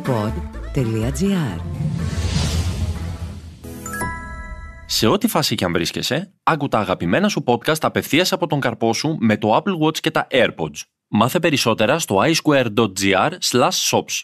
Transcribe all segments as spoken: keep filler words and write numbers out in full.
pod τελεία gr. Σε ό,τι φάση και αν βρίσκεσαι, άκου τα αγαπημένα σου podcast απευθείας από τον καρπό σου με το Apple Watch και τα AirPods. Μάθε περισσότερα στο iSquare.gr slash shops.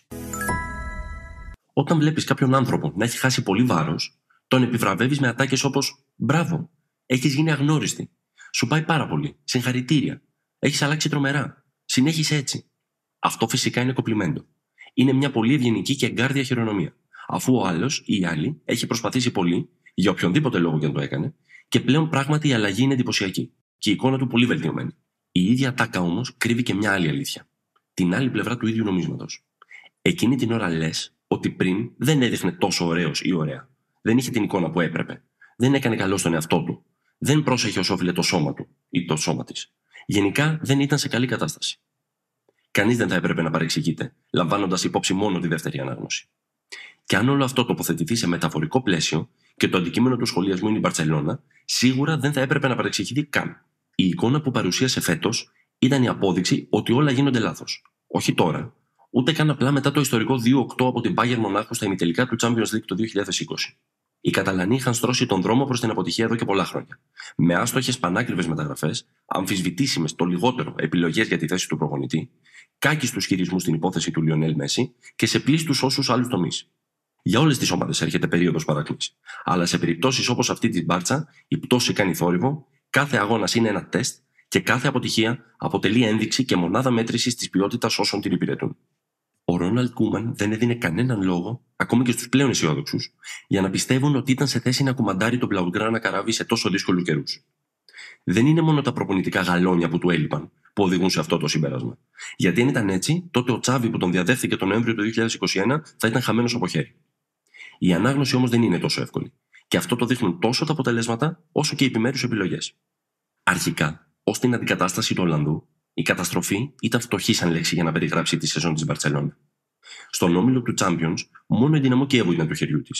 Όταν βλέπεις κάποιον άνθρωπο να έχει χάσει πολύ βάρος, τον επιβραβεύεις με ατάκες όπως «Μπράβο, έχεις γίνει αγνώριστη. Σου πάει πάρα πολύ. Συγχαρητήρια. Έχεις αλλάξει τρομερά. Συνέχισε έτσι». Αυτό φυσικά είναι κομπλιμέντο. Είναι μια πολύ ευγενική και εγκάρδια χειρονομία, αφού ο άλλος ή η άλλη έχει προσπαθήσει πολύ, για οποιονδήποτε λόγο και αν το έκανε, και πλέον πράγματι η αλλαγή είναι εντυπωσιακή και η εικόνα του πολύ βελτιωμένη. Η ίδια ατάκα όμως κρύβει και μια άλλη αλήθεια. Την άλλη πλευρά του ίδιου νομίσματος. Εκείνη την ώρα λες ότι πριν δεν έδειχνε τόσο ωραίος ή ωραία. Δεν είχε την εικόνα που έπρεπε. Δεν έκανε καλό στον εαυτό του. Δεν πρόσεχε όσο όφιλε το σώμα του ή το σώμα της. Γενικά δεν ήταν σε καλή κατάσταση. Κανείς δεν θα έπρεπε να παρεξηγείται, λαμβάνοντας υπόψη μόνο τη δεύτερη ανάγνωση. Και αν όλο αυτό τοποθετηθεί σε μεταφορικό πλαίσιο και το αντικείμενο του σχολιασμού είναι η Μπαρτσελώνα, σίγουρα δεν θα έπρεπε να παρεξηγηθεί καν. Η εικόνα που παρουσίασε φέτος ήταν η απόδειξη ότι όλα γίνονται λάθος. Όχι τώρα, ούτε καν απλά μετά το ιστορικό δύο οκτώ από την Bayern Μονάχου στα ημιτελικά του Champions League το δύο χιλιάδες είκοσι. Οι Καταλανοί είχαν στρώσει τον δρόμο προς την αποτυχία εδώ και πολλά χρόνια. Με άστοχες πανάκριβες μεταγραφές, αμφισβητήσιμες το λιγότερο επιλογές για τη θέση του προπονητή, κάκιστους χειρισμούς στην υπόθεση του Λιονέλ Μέση και σε πλήστους όσους άλλους τομείς. Για όλες τις ομάδες έρχεται περίοδος παράκλησης. Αλλά σε περιπτώσεις όπως αυτή της Μπάρτσα, η πτώση κάνει θόρυβο, κάθε αγώνας είναι ένα τεστ και κάθε αποτυχία αποτελεί ένδειξη και μονάδα μέτρησης της ποιότητας όσων την υπηρετούν. Ο Ρόναλντ Κούμαν δεν έδινε κανέναν λόγο, ακόμη και στους πλέον αισιόδοξους, για να πιστεύουν ότι ήταν σε θέση να κουμαντάρει τον Blaugrana καράβι σε τόσο δύσκολους καιρούς. Δεν είναι μόνο τα προπονητικά γαλόνια που του έλειπαν που οδηγούν σε αυτό το συμπέρασμα. Γιατί αν ήταν έτσι, τότε ο Τσάβι που τον διαδέχθηκε τον Νοέμβριο του δύο χιλιάδες είκοσι ένα θα ήταν χαμένος από χέρι. Η ανάγνωση όμως δεν είναι τόσο εύκολη. Και αυτό το δείχνουν τόσο τα αποτελέσματα, όσο και οι επιμέρους επιλογές. Αρχικά, ως την αντικατάσταση του Ολλανδού, η καταστροφή ήταν φτωχή σαν λέξη για να περιγράψει τη σεζόν της Μπαρτσελώνα. Στον όμιλο του Champions, μόνο η Δυναμό Κιέβου ήταν του χεριού της.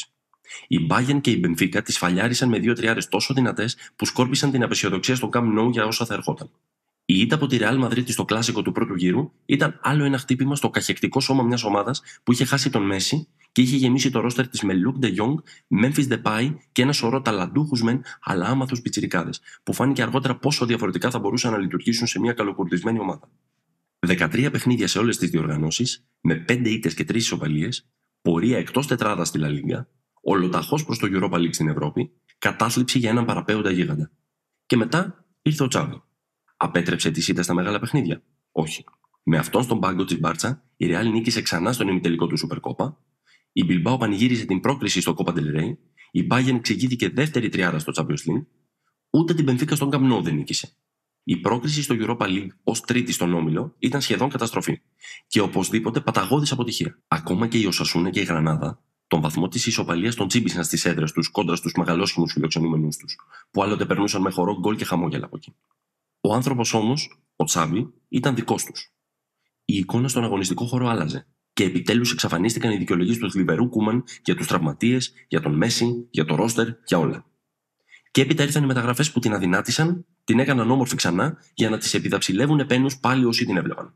Η Bayern και η Μπενφίκα τις φαλιάρισαν με δύο τριάρες τόσο δυνατές που σκόρπισαν την απεσιοδοξία στο Camp Nou για όσα θα ερχόταν. Η ήττα από τη Real Madrid στο κλάσικο του πρώτου γύρου ήταν άλλο ένα χτύπημα στο καχεκτικό σώμα μιας ομάδας που είχε χάσει τον Μέση και είχε γεμίσει το ρόστερ της με Luke De Jong, Memphis Depay και ένα σωρό ταλαντούχους μεν αλλά άμαθους πιτσιρικάδες, που φάνηκε αργότερα πόσο διαφορετικά θα μπορούσαν να λειτουργήσουν σε μια καλοκουρδισμένη ομάδα. δεκατρία παιχνίδια σε όλες τις διοργανώσεις, με πέντε ήττες και τρεις ισοπαλίες, πορεία εκτός τετράδας στη La Liga, ολοταχώς προς το Europa League στην Ευρώπη, κατάθλιψη για έναν παραπέοντα γίγαντα. Και μετά ήρθε ο Τσάβι. Απέτρεψε τη ήττα στα μεγάλα παιχνίδια? Όχι. Με αυτόν στον πάγκο της Μπάρτσα, η Real νίκησε ξανά στον ημιτελικό του Supercopa, η Bilbao πανηγύρισε την πρόκριση στο Copa del Rey, η Bayern εξηγήθηκε δεύτερη τριάρα στο Champions League, ούτε την Benfica στον Camp Nou δεν νίκησε. Η πρόκριση στο Europa League ως τρίτη στον όμιλο ήταν σχεδόν καταστροφή και οπωσδήποτε παταγώδης αποτυχία. Ακόμα και η Οσασούνα και η Γρανάδα τον βαθμό της ισοπαλίας τον τσίμπησαν στις έδρες τους κόντρα στους μεγαλόσχημους φιλοξενούμενους τους, που άλλοτε περνούσαν με χορό γκολ και χαμόγελα από εκεί. Ο άνθρωπος όμως, ο Τσάβι, ήταν δικός τους. Η εικόνα στον αγωνιστικό χώρο άλλαζε και επιτέλους εξαφανίστηκαν οι δικαιολογίες του θλιβερού Κούμαν για τους τραυματίες, για τον Μέση, για το ρόστερ, για όλα. Και έπειτα ήρθαν οι μεταγραφές που την αδυνάτησαν, την έκαναν όμορφη ξανά για να τις επιδαψιλεύουν επένους πάλι όσοι την έβλεπαν.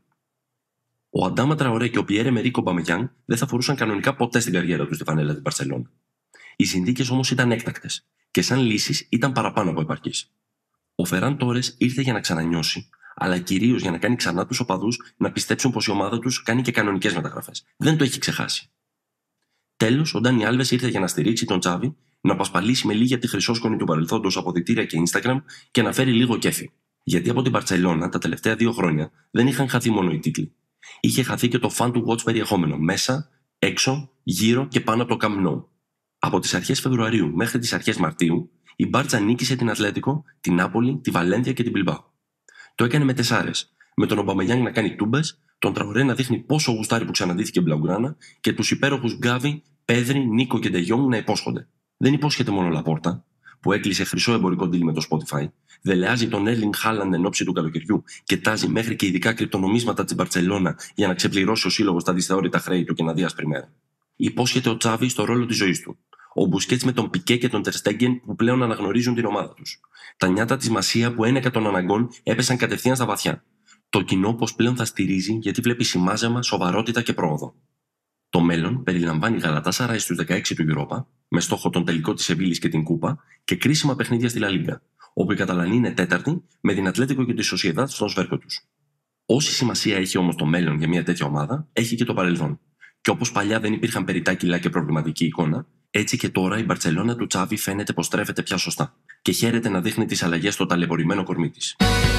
Ο Αντάμα Τραωρέ και ο Πιέρ Εμερίκ Ομπαμεγιάνγκ δεν θα φορούσαν κανονικά ποτέ στην καριέρα τους τη φανέλα της Μπαρτσελώνα. Οι συνθήκες όμως ήταν έκτακτες και σαν λύσεις ήταν παραπάνω από επαρκείς. Ο Φεράν Τόρες ήρθε για να ξανανιώσει, αλλά κυρίως για να κάνει ξανά τους οπαδούς να πιστέψουν πως η ομάδα τους κάνει και κανονικές μεταγραφές. Δεν το έχει ξεχάσει. Τέλος, ο Ντάνι Άλβες ήρθε για να στηρίξει τον Τσάβι, να πασπαλίσει με λίγη από τη χρυσόσκονη του παρελθόντος από δυτήρια και Instagram και να φέρει λίγο κέφι. Γιατί από την Μπαρτσελώνα τα τελευταία δύο χρόνια δεν είχαν χαθεί μόνο οι τίτλοι. Είχε χαθεί και το fan to watch περιεχόμενο μέσα, έξω, γύρω και πάνω από το Camp Nou. Από τις αρχές Φεβρουαρίου μέχρι τις αρχές Μαρτίου, η Μπάρτσα νίκησε την Ατλέτικο, την Νάπολη, τη Βαλένθια και την Bilbao. Το έκανε με τεσσάρες, με τον Ομπαμεγιάνγκ να κάνει τούμπες, τον Τραωρέ να δείχνει πόσο γουστάρι που ξαναντήθηκε Μπλαουγκράνα και τους υπέροχους Γκάβι, Πέδρη, Νίκο και Ντεγιόνγκ να υπόσχονται. Δεν υπόσχεται μόνο Λαπόρτα, που έκλεισε χρυσό εμπορικό deal με το Spotify, δελεάζει τον Έρλινγκ Χάλαντ εν ώψη του καλοκαιριού και τάζει μέχρι και ειδικά κρυπτονομίσματα της Μπαρτσελώνα για να ξεπληρώσει ο σύλλογος τα δυσθεώρητα χρέη του και να δει άσπρη μέρα. Υπόσχεται ο Τσάβι στο ρόλο της ζωής του. Ο Μπουσκέτς με τον Πικέ και τον Τερστέγγεν που πλέον αναγνωρίζουν την ομάδα τους. Τα νιάτα της Μασία που ένεκα των αναγκών έπεσαν κατευθείαν στα βαθιά. Το κοινό πως πλέον θα στηρίζει γιατί βλέπει σημάζεμα, σοβαρότητα και πρόοδο. Το μέλλον περιλαμβάνει Γαλατάσαράι στους δεκαέξι του Europa, με στόχο τον τελικό της Σεβίλης και την Κούπα, και κρίσιμα παιχνίδια στη Λα Λίγκα, όπου η Καταλανή είναι τέταρτη με την Ατλέτικο και τη Σοσιεδάδ στον σβέρκο τους. Όση σημασία έχει όμως το μέλλον για μια τέτοια ομάδα, έχει και το παρελθόν. Και όπως παλιά δεν υπήρχαν περιττά κιλά και προβληματική εικόνα, έτσι και τώρα η Μπαρτσελόνα του Τσάβη φαίνεται πως τρέφεται πια σωστά και χαίρεται να δείχνει τις αλλαγές στο ταλαιπωρημένο κορμί της.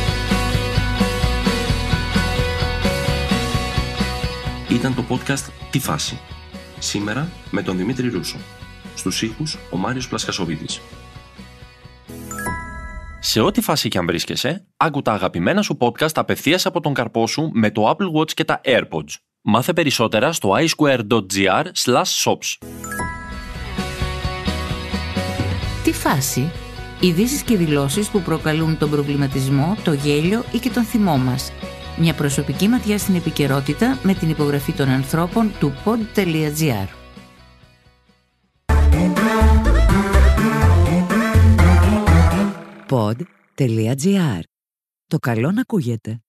Ήταν το podcast «Τι φάση». Σήμερα με τον Δημήτρη Ρούσο. Στους ήχους ο Μάριος Πλασκασοβίτης. Σε ό,τι φάση και αν βρίσκεσαι, άκου τα αγαπημένα σου podcast απευθείας από τον καρπό σου με το Apple Watch και τα AirPods. Μάθε περισσότερα στο άι σκουέρ ντοτ τζι άρ σλας σοπς. Τι φάση? Ειδήσεις και δηλώσεις που προκαλούν τον προβληματισμό, το γέλιο ή και τον θυμό μας. Μια προσωπική ματιά στην επικαιρότητα με την υπογραφή των ανθρώπων του pod τελεία τζι άρ. pod τελεία τζι άρ. Το καλό να ακούγεται.